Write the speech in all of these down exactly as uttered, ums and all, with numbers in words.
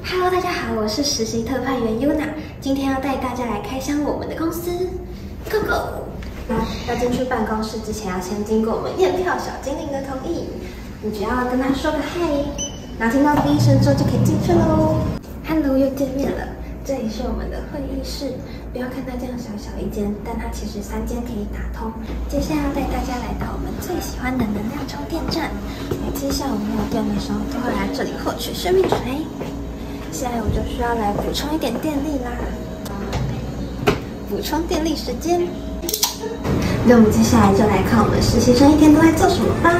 Hello， 大家好，我是实习特派员 Yuna， 今天要带大家来开箱我们的公司 ，Go Go！ 那要进去办公室之前，要先经过我们验票小精灵的同意，你只要跟他说个嗨，然后听到第一声之后就可以进去喽。Hello， 又见面了，这里是我们的会议室，不要看它这样小小一间，但它其实三间可以打通。接下来要带大家来到我们最喜欢的能量充电站，每次下午没有电的时候，都会来这里获取生命水。现在我就需要来补充一点电力啦，补充电力时间。那我们接下来就来看我们实习生一天都在做什么吧。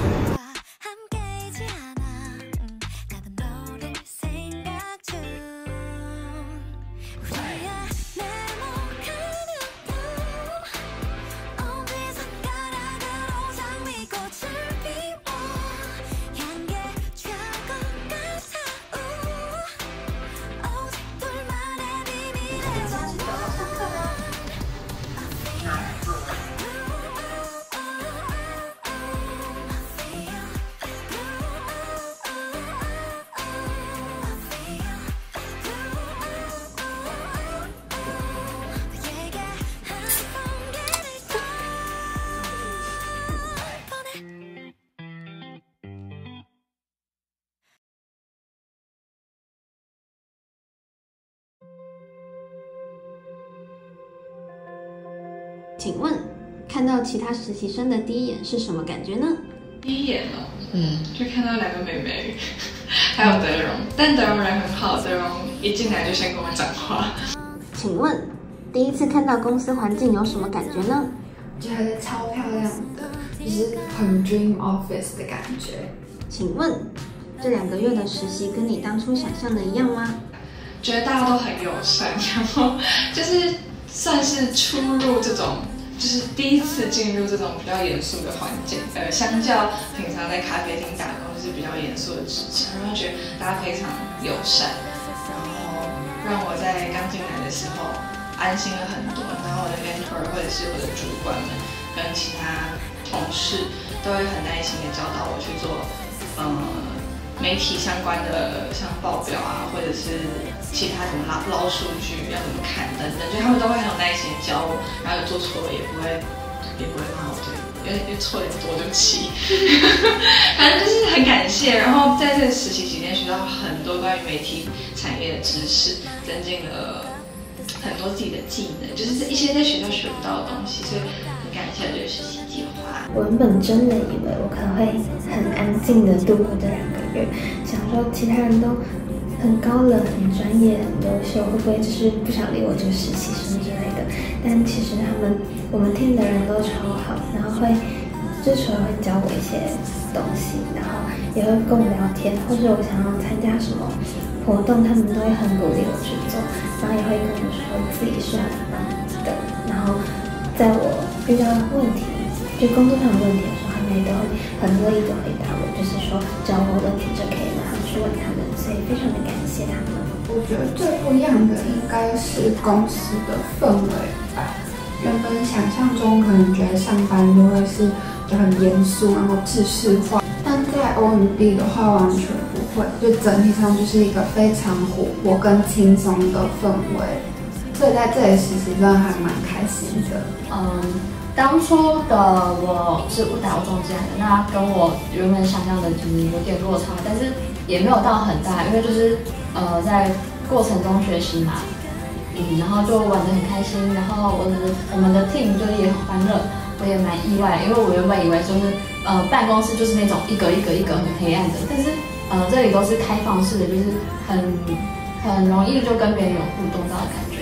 请问，看到其他实习生的第一眼是什么感觉呢？ 第一眼哦，嗯，就看到两个妹妹，还有德荣，但德荣人很好，德荣一进来就先跟我讲话。 请问，第一次看到公司环境有什么感觉呢？ 觉得超漂亮的，就是很 dream office 的感觉。 请问，这两个月的实习跟你当初想象的一样吗？ 觉得大家都很友善，然后就是算是出入这种。就是第一次进入这种比较严肃的环境，呃，相较平常在咖啡厅打工就是比较严肃的职场，然后觉得大家非常友善，然后让我在刚进来的时候安心了很多。然后我的 mentor 或者是我的主管们跟其他同事都会很耐心的教导我去做，嗯，媒体相关的像报表啊，或者是其他怎么捞捞数据要怎么看等等，就他们都会很有耐心教我，然后有做错了也不会也不会骂我，对，因为因为错的多，对不起。反正就是很感谢，然后在这个实习期间学到很多关于媒体产业的知识，增进了很多自己的技能，就是一些在学校学不到的东西，所以很感谢这个实习计划。 我原本真的以为我可能会很安静的度过这两个月，想说其他人都很高冷、很专业、很优秀，会不会就是不想理我这个实习生之类的？但其实他们我们 team 的人都超好，然后会就除了会教我一些东西，然后也会跟我聊天，或者我想要参加什么活动，他们都会很鼓励我去做，然后也会跟我说自己是很棒的。然后在我遇到问题，就工作上的问题的时候，他们也都会很乐意的回答我，就是说只要我问题就可以马上去问他们，所以非常的感谢他们。 我觉得最不一样的应该是公司的氛围吧。原本想象中可能觉得上班都会是就很严肃，然后制式化，但在 O M B 的话完全不会，就整体上就是一个非常活泼跟轻松的氛围，所以在这里实习真的还蛮开心的。 嗯。当初的我是误打误撞进来的，那跟我原本想象的就是有点落差，但是也没有到很大，因为就是呃在过程中学习嘛，嗯，然后就玩得很开心，然后我的我们的 team 就是也很欢乐，我也蛮意外，因为我原本以为就是呃办公室就是那种一格一格一格很黑暗的，但是呃这里都是开放式的，就是很很容易就跟别人有互动到的感觉。